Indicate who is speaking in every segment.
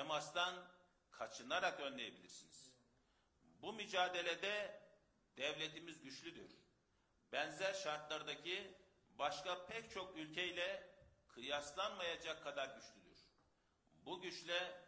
Speaker 1: temastan kaçınarak önleyebilirsiniz. Bu mücadelede devletimiz güçlüdür. Benzer şartlardaki başka pek çok ülkeyle kıyaslanmayacak kadar güçlüdür. Bu güçle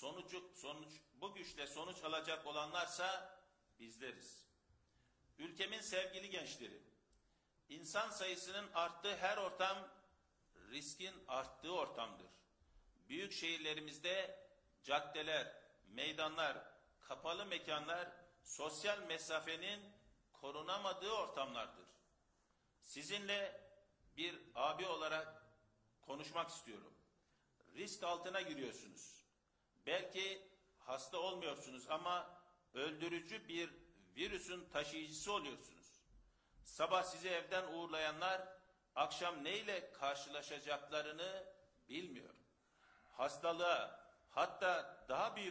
Speaker 1: sonuç alacak olanlarsa bizleriz. Ülkemin sevgili gençleri, insan sayısının arttığı her ortam riskin arttığı ortamdır. Büyük şehirlerimizde caddeler, meydanlar, kapalı mekanlar sosyal mesafenin korunamadığı ortamlardır. Sizinle bir abi olarak konuşmak istiyorum. Risk altına giriyorsunuz. Belki hasta olmuyorsunuz ama öldürücü bir virüsün taşıyıcısı oluyorsunuz. Sabah sizi evden uğurlayanlar akşam neyle karşılaşacaklarını bilmiyor. Hastalığa, hatta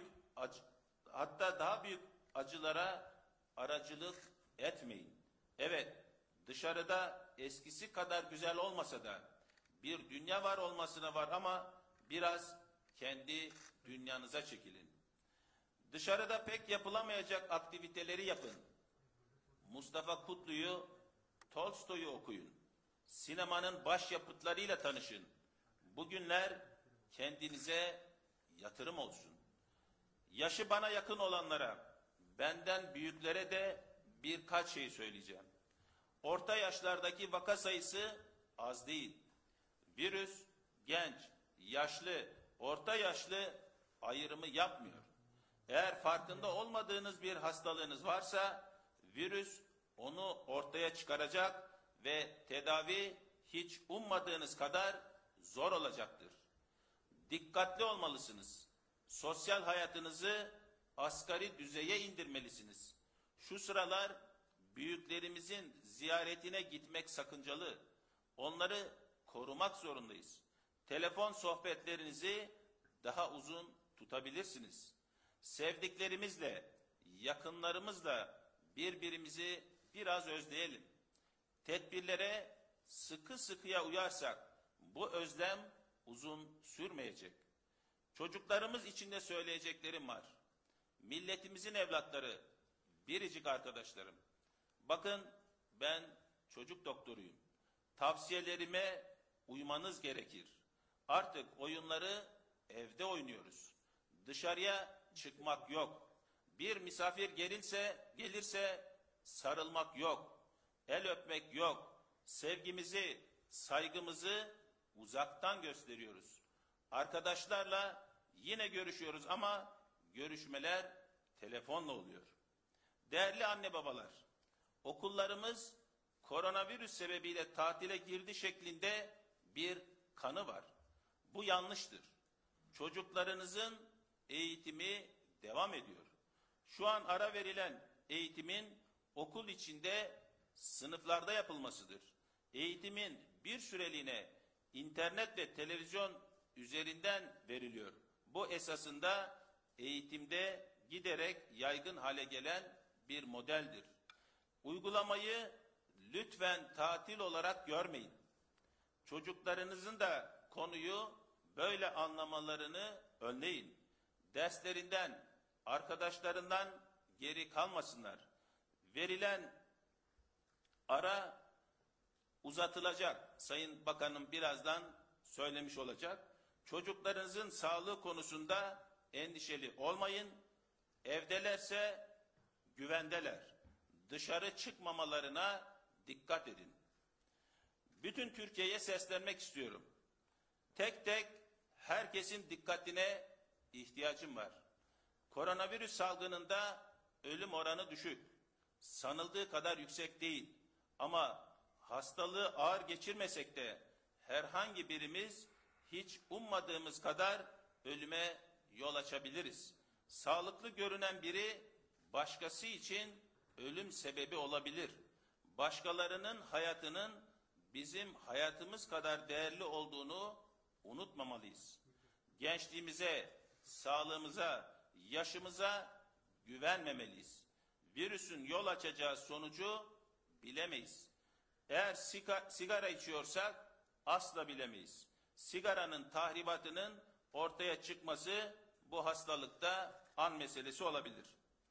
Speaker 1: daha büyük acılara aracılık etmeyin. Evet, dışarıda eskisi kadar güzel olmasa da bir dünya var olmasına var ama biraz kendi dünyanıza çekilin. Dışarıda pek yapılamayacak aktiviteleri yapın. Mustafa Kutlu'yu, Tolstoy'u okuyun. Sinemanın başyapıtlarıyla tanışın. Bugünler kendinize yatırım olsun. Yaşı bana yakın olanlara, benden büyüklere de birkaç şey söyleyeceğim. Orta yaşlardaki vaka sayısı az değil. Virüs genç, yaşlı, orta yaşlı ayrımı yapmıyor. Eğer farkında olmadığınız bir hastalığınız varsa virüs onu ortaya çıkaracak ve tedavi hiç ummadığınız kadar zor olacaktır. Dikkatli olmalısınız. Sosyal hayatınızı asgari düzeye indirmelisiniz. Şu sıralar büyüklerimizin ziyaretine gitmek sakıncalı. Onları korumak zorundayız. Telefon sohbetlerinizi daha uzun tutabilirsiniz. Sevdiklerimizle, yakınlarımızla birbirimizi biraz özleyelim. Tedbirlere sıkı sıkıya uyarsak bu özlem uzun sürmeyecek. Çocuklarımız için de söyleyeceklerim var. Milletimizin evlatları, biricik arkadaşlarım. Bakın ben çocuk doktoruyum. Tavsiyelerime uymanız gerekir. Artık oyunları evde oynuyoruz. Dışarıya çıkmak yok. Bir misafir gelirse sarılmak yok. El öpmek yok. Sevgimizi, saygımızı uzaktan gösteriyoruz. Arkadaşlarla yine görüşüyoruz ama görüşmeler telefonla oluyor. Değerli anne babalar, okullarımız koronavirüs sebebiyle tatile girdi şeklinde bir kanı var. Bu yanlıştır. Çocuklarınızın eğitimi devam ediyor. Şu an ara verilen eğitimin okul içinde sınıflarda yapılmasıdır. Eğitimin bir süreliğine internet ve televizyon üzerinden veriliyor. Bu esasında eğitimde giderek yaygın hale gelen bir modeldir. Uygulamayı lütfen tatil olarak görmeyin. Çocuklarınızın da konuyu böyle anlamalarını önleyin. Derslerinden, arkadaşlarından geri kalmasınlar. Verilen ara uzatılacak. Sayın Bakanım birazdan söylemiş olacak. Çocuklarınızın sağlığı konusunda endişeli olmayın. Evdelerse güvendeler. Dışarı çıkmamalarına dikkat edin. Bütün Türkiye'ye seslenmek istiyorum. Tek tek herkesin dikkatine ihtiyacım var. Koronavirüs salgınında ölüm oranı düşük. Sanıldığı kadar yüksek değil. Ama hastalığı ağır geçirmesek de herhangi birimiz hiç ummadığımız kadar ölüme yol açabiliriz. Sağlıklı görünen biri başkası için ölüm sebebi olabilir. Başkalarının hayatının bizim hayatımız kadar değerli olduğunu unutmamalıyız. Gençliğimize, sağlığımıza, yaşımıza güvenmemeliyiz. Virüsün yol açacağı sonucu bilemeyiz. Eğer sigara içiyorsak asla bilemeyiz. Sigaranın tahribatının ortaya çıkması bu hastalıkta an meselesi olabilir.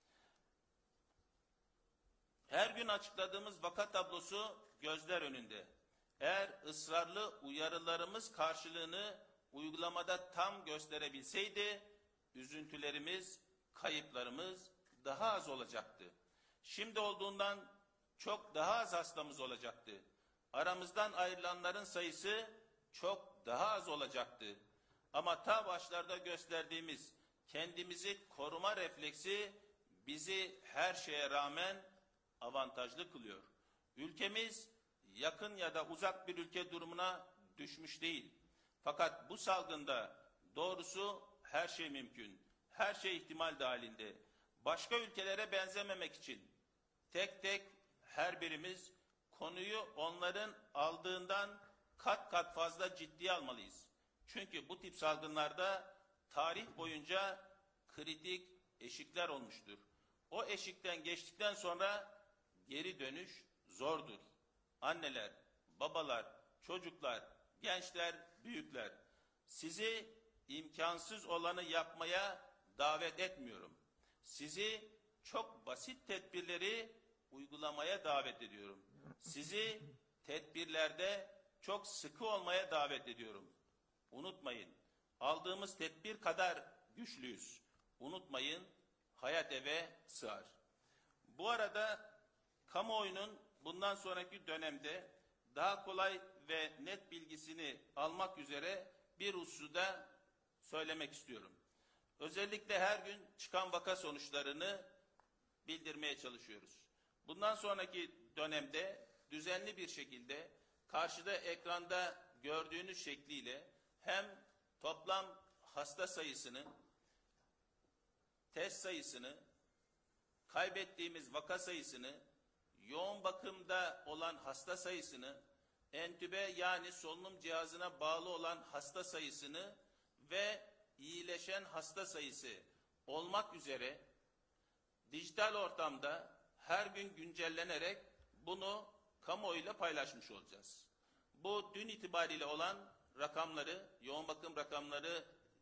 Speaker 1: Her gün açıkladığımız vaka tablosu gözler önünde. Eğer ısrarlı uyarılarımız karşılığını uygulamada tam gösterebilseydi, üzüntülerimiz, kayıplarımız daha az olacaktı. Şimdi olduğundan çok daha az hastamız olacaktı. Aramızdan ayrılanların sayısı çok daha az olacaktı. Ama ta başlarda gösterdiğimiz kendimizi koruma refleksi bizi her şeye rağmen avantajlı kılıyor. Ülkemiz yakın ya da uzak bir ülke durumuna düşmüş değil. Fakat bu salgında doğrusu her şey mümkün. Her şey ihtimal dahilinde. Başka ülkelere benzememek için tek tek her birimiz konuyu onların aldığından kat kat fazla ciddiye almalıyız. Çünkü bu tip salgınlarda tarih boyunca kritik eşikler olmuştur. O eşikten geçtikten sonra geri dönüş zordur. Anneler, babalar, çocuklar, gençler, büyükler, sizi imkansız olanı yapmaya davet etmiyorum. Sizi çok basit tedbirleri uygulamaya davet ediyorum. Sizi tedbirlerde çok sıkı olmaya davet ediyorum. Unutmayın, aldığımız tedbir kadar güçlüyüz. Unutmayın, hayat eve sığar. Bu arada kamuoyunun bundan sonraki dönemde daha kolay ve net bilgisini almak üzere bir hususta söylemek istiyorum. Özellikle her gün çıkan vaka sonuçlarını bildirmeye çalışıyoruz. Bundan sonraki dönemde düzenli bir şekilde karşıda ekranda gördüğünüz şekliyle hem toplam hasta sayısını, test sayısını, kaybettiğimiz vaka sayısını, yoğun bakımda olan hasta sayısını, entübe yani solunum cihazına bağlı olan hasta sayısını ve iyileşen hasta sayısı olmak üzere dijital ortamda her gün güncellenerek bunu kamuoyuyla paylaşmış olacağız. Bu dün itibariyle olan rakamları, yoğun bakım rakamları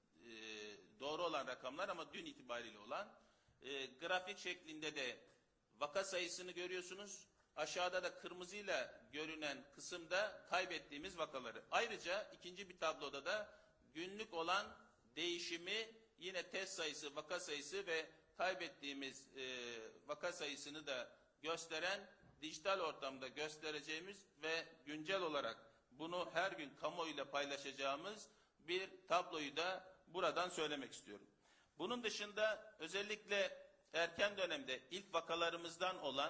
Speaker 1: doğru olan rakamlar ama dün itibariyle olan grafik şeklinde de vaka sayısını görüyorsunuz. Aşağıda da kırmızıyla görünen kısımda kaybettiğimiz vakaları. Ayrıca ikinci bir tabloda da günlük olan değişimi yine test sayısı, vaka sayısı ve kaybettiğimiz vaka sayısını da gösteren dijital ortamda göstereceğimiz ve güncel olarak bunu her gün kamuoyuyla paylaşacağımız bir tabloyu da buradan söylemek istiyorum. Bunun dışında özellikle erken dönemde ilk vakalarımızdan olan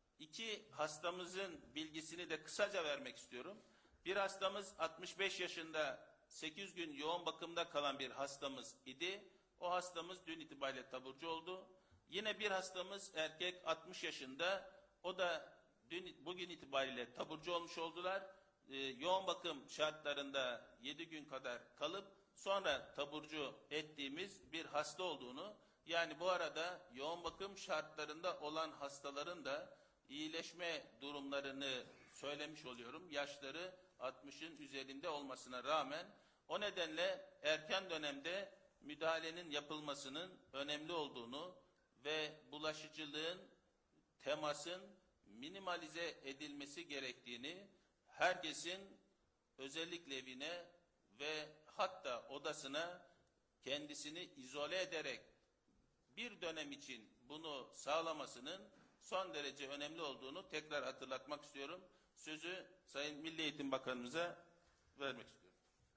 Speaker 1: 2 hastamızın bilgisini de kısaca vermek istiyorum. Bir hastamız 65 yaşında 8 gün yoğun bakımda kalan bir hastamız idi. O hastamız dün itibariyle taburcu oldu. Yine bir hastamız erkek 60 yaşında, o da bugün itibariyle taburcu olmuş oldular. Yoğun bakım şartlarında 7 gün kadar kalıp sonra taburcu ettiğimiz bir hasta olduğunu, yani bu arada yoğun bakım şartlarında olan hastaların da iyileşme durumlarını söylemiş oluyorum. Yaşları 60'ın üzerinde olmasına rağmen o nedenle erken dönemde müdahalenin yapılmasının önemli olduğunu ve bulaşıcılığın, temasın minimalize edilmesi gerektiğini, herkesin özellikle evine ve hatta odasına kendisini izole ederek bir dönem için bunu sağlamasının son derece önemli olduğunu tekrar hatırlatmak istiyorum. Sözü Sayın Milli Eğitim Bakanımıza vermek istiyorum.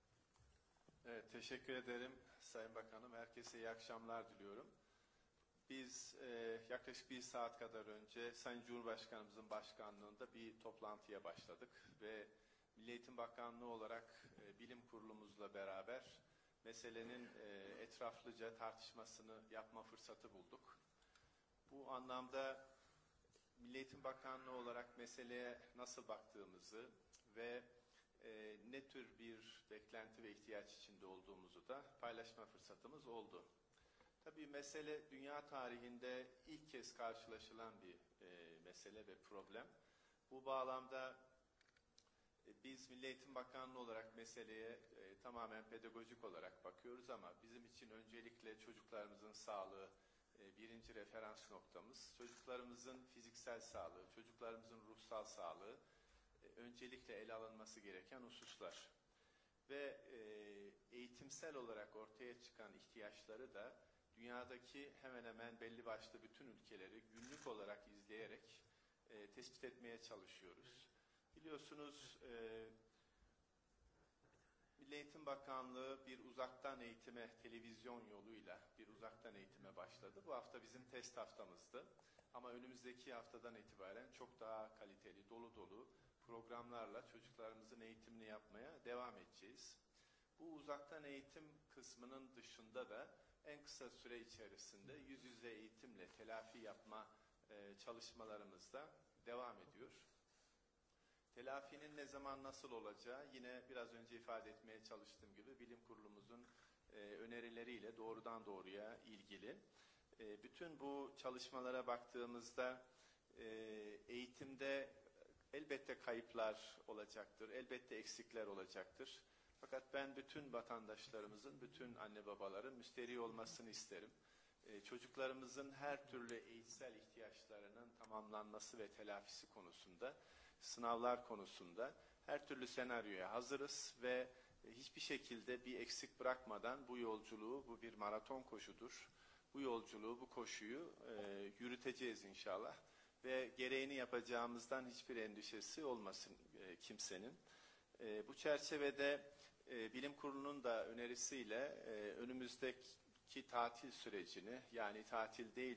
Speaker 2: Evet, teşekkür ederim Sayın Bakanım. Herkese iyi akşamlar diliyorum. Biz yaklaşık 1 saat kadar önce Sayın Cumhurbaşkanımızın başkanlığında bir toplantıya başladık ve Milli Eğitim Bakanlığı olarak bilim kurulumuzla beraber meselenin etraflıca tartışmasını yapma fırsatı bulduk. Bu anlamda Milli Eğitim Bakanlığı olarak meseleye nasıl baktığımızı ve ne tür bir beklenti ve ihtiyaç içinde olduğumuzu da paylaşma fırsatımız oldu. Tabii mesele dünya tarihinde ilk kez karşılaşılan bir mesele ve problem. Bu bağlamda Biz Milli Eğitim Bakanlığı olarak meseleye tamamen pedagojik olarak bakıyoruz ama bizim için öncelikle çocuklarımızın sağlığı birinci referans noktamız. Çocuklarımızın fiziksel sağlığı, çocuklarımızın ruhsal sağlığı öncelikle ele alınması gereken hususlar. Ve eğitimsel olarak ortaya çıkan ihtiyaçları da dünyadaki hemen hemen belli başlı bütün ülkeleri günlük olarak izleyerek tespit etmeye çalışıyoruz. Biliyorsunuz Milli Eğitim Bakanlığı bir uzaktan eğitime, televizyon yoluyla bir uzaktan eğitime başladı. Bu hafta bizim test haftamızdı. Ama önümüzdeki haftadan itibaren çok daha kaliteli, dolu dolu programlarla çocuklarımızın eğitimini yapmaya devam edeceğiz. Bu uzaktan eğitim kısmının dışında da en kısa süre içerisinde yüz yüze eğitimle telafi yapma çalışmalarımız da devam ediyor. Telafinin ne zaman nasıl olacağı yine biraz önce ifade etmeye çalıştığım gibi bilim kurulumuzun önerileriyle doğrudan doğruya ilgili. Bütün bu çalışmalara baktığımızda eğitimde elbette kayıplar olacaktır, elbette eksikler olacaktır. Fakat ben bütün vatandaşlarımızın, bütün anne babaların müsterih olmasını isterim. Çocuklarımızın her türlü eğitsel ihtiyaçlarının tamamlanması ve telafisi konusunda, sınavlar konusunda her türlü senaryoya hazırız ve hiçbir şekilde bir eksik bırakmadan bu yolculuğu, bu bir maraton koşudur. Bu yolculuğu, bu koşuyu yürüteceğiz inşallah. Ve gereğini yapacağımızdan hiçbir endişesi olmasın kimsenin. Bu çerçevede Bilim Kurulu'nun da önerisiyle önümüzdeki tatil sürecini, yani tatil değil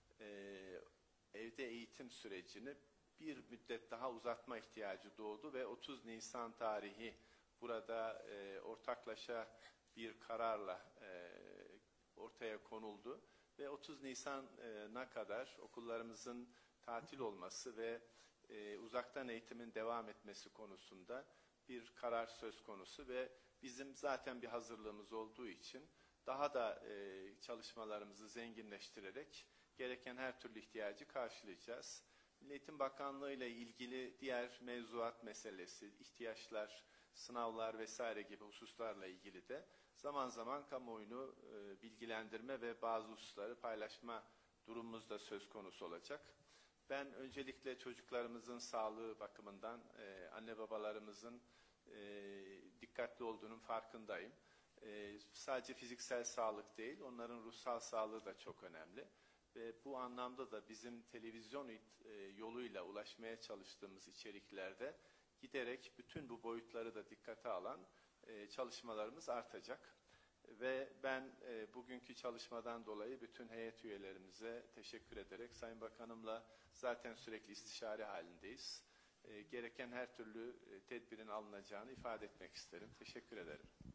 Speaker 2: evde eğitim sürecini bir müddet daha uzatma ihtiyacı doğdu ve 30 Nisan tarihi burada ortaklaşa bir kararla ortaya konuldu ve 30 Nisan'a kadar okullarımızın tatil olması ve uzaktan eğitimin devam etmesi konusunda bir karar söz konusu ve bizim zaten bir hazırlığımız olduğu için daha da çalışmalarımızı zenginleştirerek gereken her türlü ihtiyacı karşılayacağız. Milli Eğitim Bakanlığı ile ilgili diğer mevzuat meselesi, ihtiyaçlar, sınavlar vesaire gibi hususlarla ilgili de zaman zaman kamuoyunu bilgilendirme ve bazı hususları paylaşma durumumuz da söz konusu olacak. Ben öncelikle çocuklarımızın sağlığı bakımından anne babalarımızın dikkatli olduğunun farkındayım. Sadece fiziksel sağlık değil, onların ruhsal sağlığı da çok önemli. Ve bu anlamda da bizim televizyon yoluyla ulaşmaya çalıştığımız içeriklerde giderek bütün bu boyutları da dikkate alan çalışmalarımız artacak. Ve ben bugünkü çalışmadan dolayı bütün heyet üyelerimize teşekkür ederek Sayın Bakanımla zaten sürekli istişare halindeyiz. Gereken her türlü tedbirin alınacağını ifade etmek isterim. Teşekkür ederim.